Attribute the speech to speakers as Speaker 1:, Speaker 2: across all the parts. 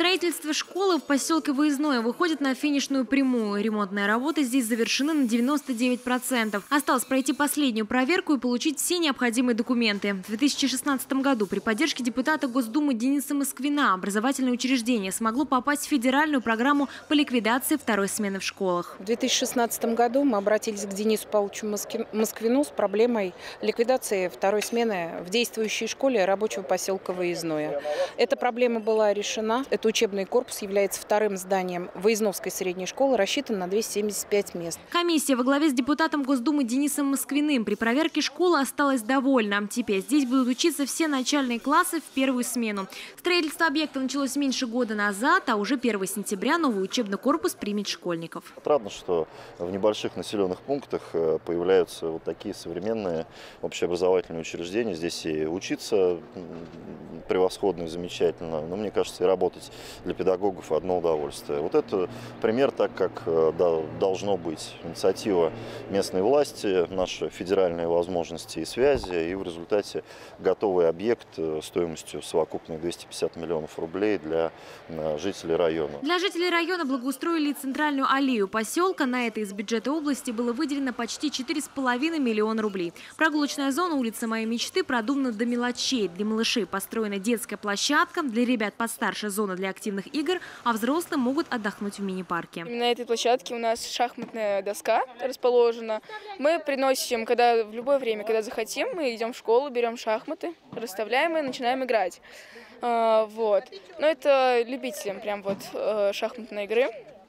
Speaker 1: Строительство школы в поселке Выездное выходит на финишную прямую. Ремонтные работы здесь завершены на 99%. Осталось пройти последнюю проверку и получить все необходимые документы. В 2016 году при поддержке депутата Госдумы Дениса Москвина образовательное учреждение смогло попасть в федеральную программу по ликвидации второй смены в школах.
Speaker 2: В 2016 году мы обратились к Денису Павловичу Москвину с проблемой ликвидации второй смены в действующей школе рабочего поселка Выездное. Эта проблема была решена. Этот учебный корпус является вторым зданием Выездновской средней школы, рассчитан на 275 мест.
Speaker 1: Комиссия во главе с депутатом Госдумы Денисом Москвиным при проверке школы осталась довольна. Теперь здесь будут учиться все начальные классы в первую смену. Строительство объекта началось меньше года назад, а уже 1 сентября новый учебный корпус примет школьников.
Speaker 3: Отрадно, что в небольших населенных пунктах появляются вот такие современные общеобразовательные учреждения. Здесь и учиться превосходно и замечательно, но мне кажется, и работать для педагогов одно удовольствие. Вот это пример так, как должно быть. Инициатива местной власти, наши федеральные возможности и связи, и в результате готовый объект стоимостью совокупной 250 миллионов рублей для жителей района.
Speaker 1: Для жителей района благоустроили центральную аллею поселка. На это из бюджета области было выделено почти 4,5 миллиона рублей. Прогулочная зона улицы «Моей мечты» продумана до мелочей. Для малышей построена детская площадка, для ребят постарше зона для активных игр, а взрослые могут отдохнуть в мини-парке.
Speaker 4: На этой площадке у нас шахматная доска расположена. Мы приносим, в любое время, когда захотим, мы идем в школу, берем шахматы, расставляем и начинаем играть. Вот. Но это любителям шахматной игры.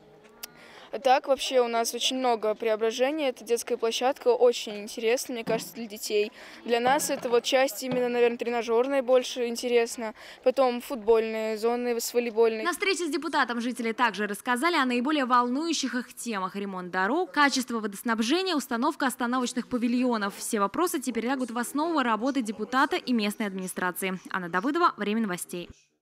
Speaker 4: Так, вообще у нас очень много преображений. Это детская площадка, очень интересна, мне кажется, для детей. Для нас это часть именно, наверное, тренажерная больше интересна. Потом футбольные зоны с волейбольной.
Speaker 1: На встрече с депутатом жители также рассказали о наиболее волнующих их темах: ремонт дорог, качество водоснабжения, установка остановочных павильонов. Все вопросы теперь лягут в основу работы депутата и местной администрации. Анна Давыдова, Время новостей.